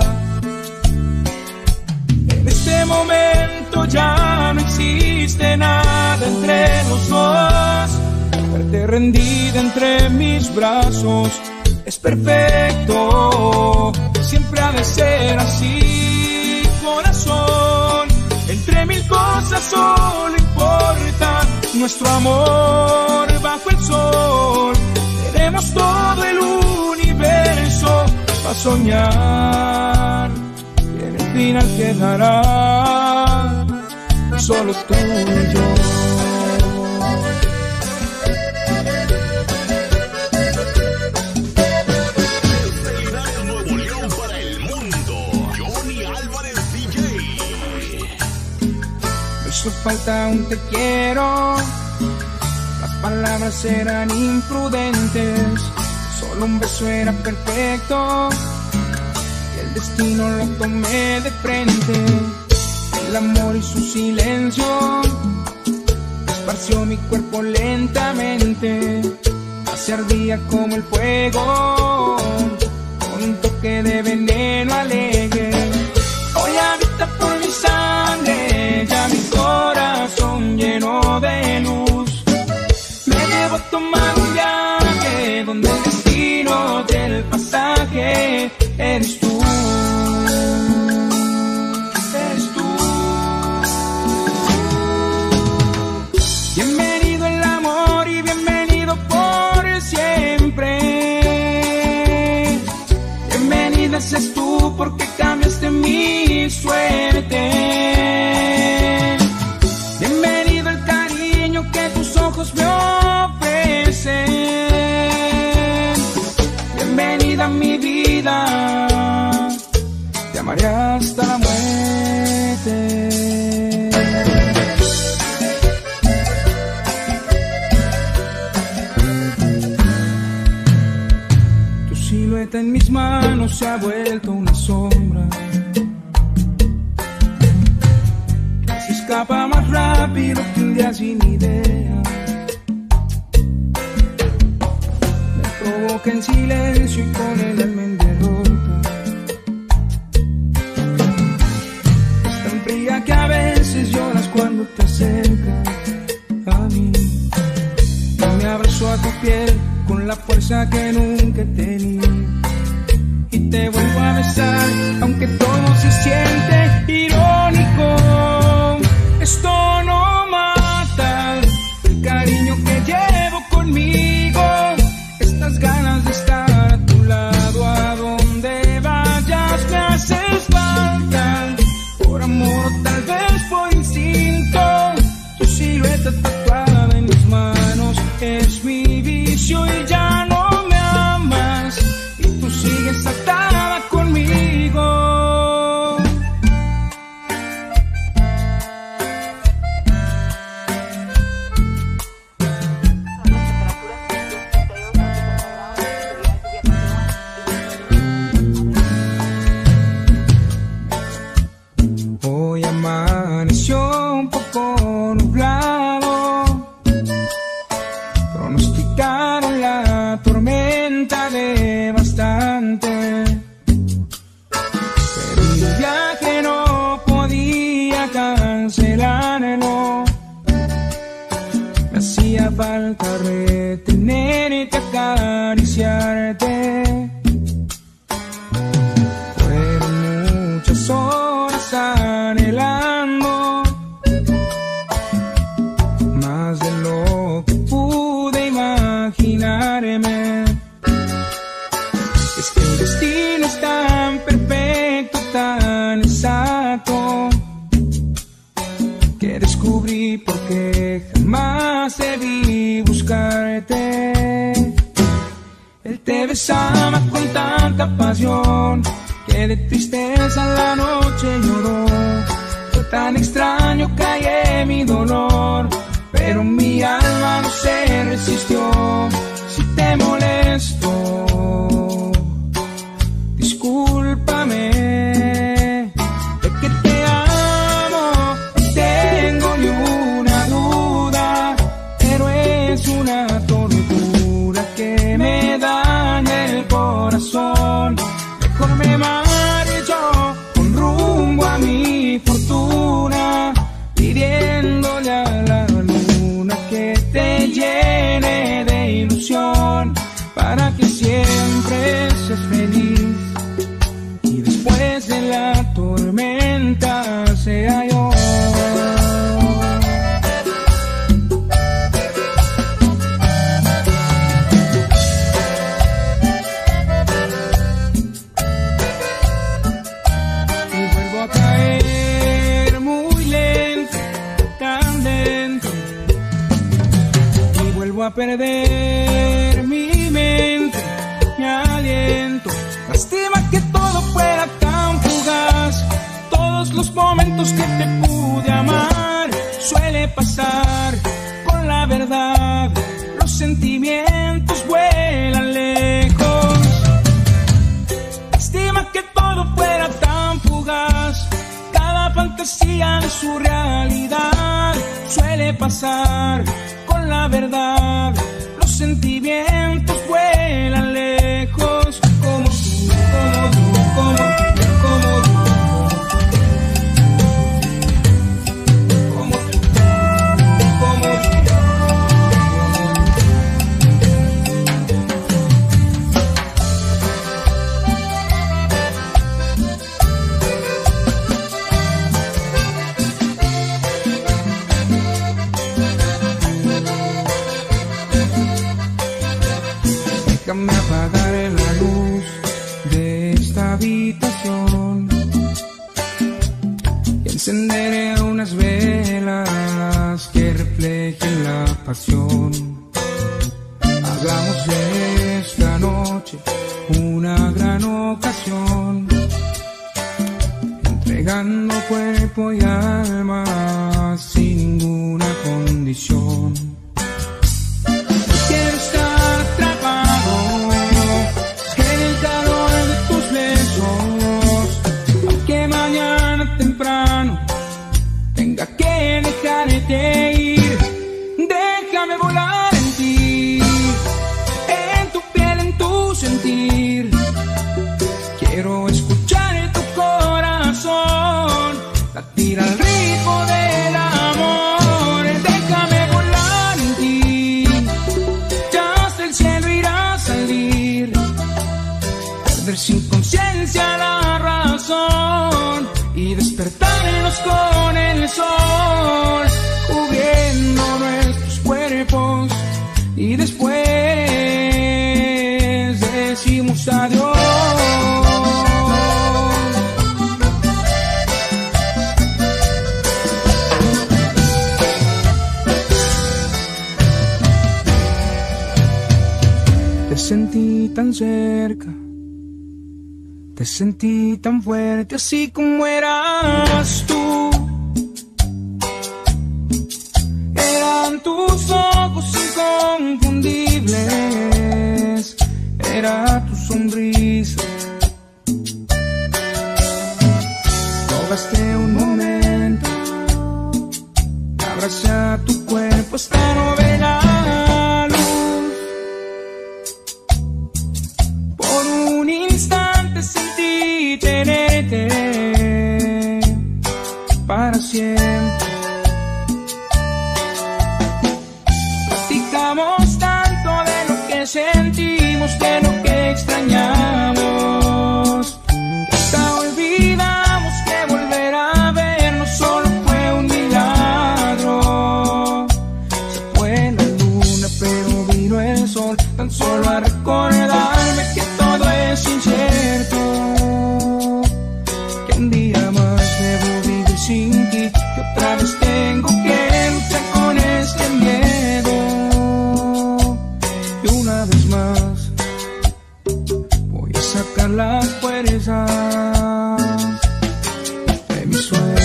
En este momento ya no existe nada entre los dos. Verte rendida entre mis brazos es perfecto. Siempre ha de ser así, corazón. Entre mil cosas solo importa nuestro amor bajo el sol. Tenemos todo el universo para soñar, y en el final quedará solo tú y yo. Falta un te quiero, las palabras eran imprudentes, solo un beso era perfecto, y el destino lo tomé de frente. El amor y su silencio esparció mi cuerpo lentamente, se ardía como el fuego, con un toque de veneno alegre. Hoy habita por mi sangre ya mi corazón lleno de luz. Me llevo tomando un viaje donde el destino del pasaje eres tú. Eres tú. Bienvenido el amor y bienvenido por siempre. Bienvenida seas tú porque cambiaste mi suerte. Bienvenido el cariño que tus ojos me ofrecen. Bienvenida a mi vida, te amaré hasta la muerte. Tu silueta en mis manos se ha vuelto una sombra. Escapa más rápido que un día sin idea. Me provoca en silencio y con el alma en derrota. Es tan fría que a veces lloras cuando te acercas a mí. Yo me abrazo a tu piel con la fuerza que nunca he tenido. Y te vuelvo a besar aunque todo se siente irónico. Esto no más. cancelarlo. Me hacía falta retenerte, acariciarte. Fueron muchas horas anhelando, más de lo que pude imaginarme. Es que el destino es tan perfecto, tan exacto, que descubrí por qué jamás debí buscarte. Él te besaba con tanta pasión que de tristeza la noche lloró. Fue tan extraño que hallé mi dolor, pero mi alma no se resistió. Si te molesto, discúlpame, de que te amo, no tengo ni una duda, pero es una tortura que me daña el corazón. Mejor me marcho con rumbo a mi fortuna, pidiéndole a la luna que te llene de ilusión, para que siempre seas feliz y después de la tormenta sea yo. Y vuelvo a caer muy lento, tan lento, y vuelvo a perder mi mente, mi aliento. Lástima que todo fuera tan fugaz. Todos los momentos que te pude amar suele pasar con la verdad. Los sentimientos vuelan lejos. Lástima que todo fuera tan fugaz. Cada fantasía de su realidad suele pasar con la verdad. Los sentimientos vuelan lejos, como tú, como tú, como tú, como tú, como tú. Déjame apagar la luz de esta habitación y encenderé unas velas que reflejen la pasión. Hagamos de esta noche una gran ocasión, entregando cuerpo y alma sin ninguna condición. Quiero estar atrapado en el calor de tus besos, aunque mañana temprano tenga que dejarte ir. Déjame volar en ti, en tu piel, en tu sentir. Quiero escuchar tu corazón latir al ritmo del amor. Déjame volar en ti, ya hasta el cielo irá a salir. Perder sin conciencia la razón y despertarnos con el sol, cubriendo nuestros cuerpos, y después decimos adiós. Te sentí tan cerca, te sentí tan fuerte, así como eras tú. Eran tus ojos inconfundibles, era tu sonrisa. Tomaste un momento, abracé a tu cuerpo hasta no ver la luz. Por un instante sentí tenerte para siempre. tiempo. Platicamos tanto de lo que sentimos, de lo que extrañamos. Hasta olvidamos que volver a vernos solo fue un milagro. Se fue la luna pero vino el sol, tan solo a recordarme que todo es incierto. Que un día más debo vivir sin ti, que otra vez tengo que luchar con este miedo. Y una vez más voy a sacar las fuerzas de mis sueños.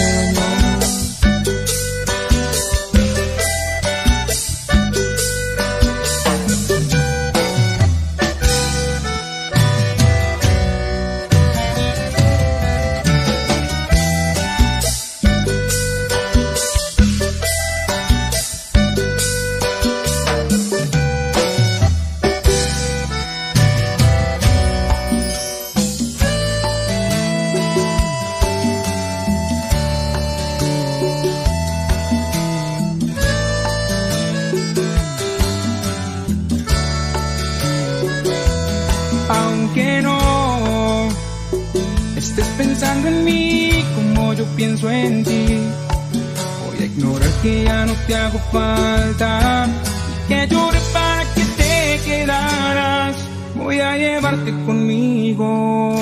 Aunque no estés pensando en mí como yo pienso en ti, voy a ignorar que ya no te hago falta y que lloré para que te quedaras. Voy a llevarte conmigo,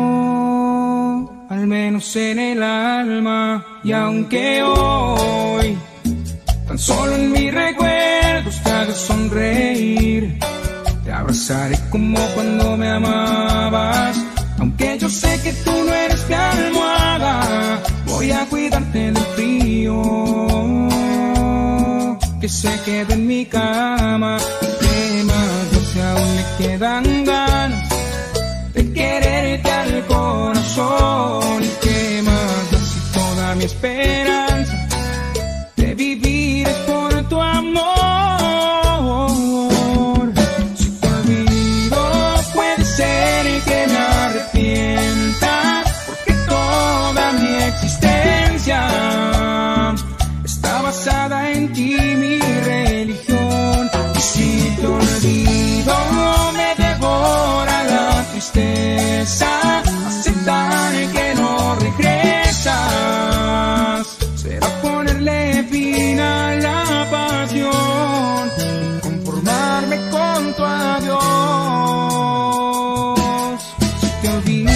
al menos en el alma. Y aunque hoy tan solo en mis recuerdos te hagas sonreír, te abrazaré como cuando me amabas. Aunque yo sé que tú no eres mi almohada, voy a cuidarte del frío que se queda en mi cama. ¿Qué más da si aún me quedan ganas de quererte al corazón? ¿Y qué más da si toda mi esperanza de vivir es por tu amor? Está basada en ti mi religión. Y si te olvido me devora la tristeza. Aceptar que no regresas será ponerle fin a la pasión y conformarme con tu adiós. Si te olvido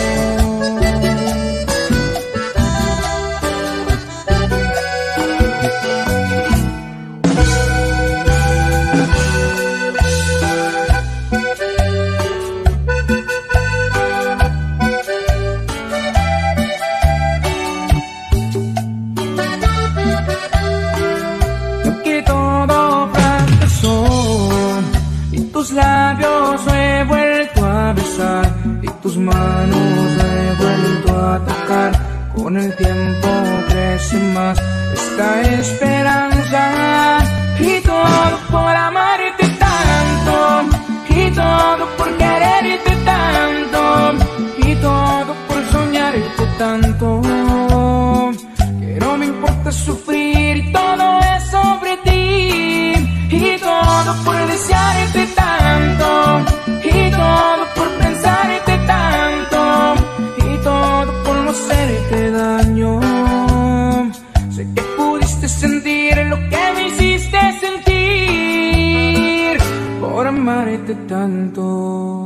labios he vuelto a besar y tus manos he vuelto a tocar. Con el tiempo crece más esta esperanza y todo por amarte tanto, y todo por quererte tanto, y todo por soñarte tanto, que no me importa sufrir y todo es sobre ti, y todo por desearte tanto, y todo por pensarte tanto, y todo por no hacerte daño. Sé que pudiste sentir lo que me hiciste sentir por amarte tanto.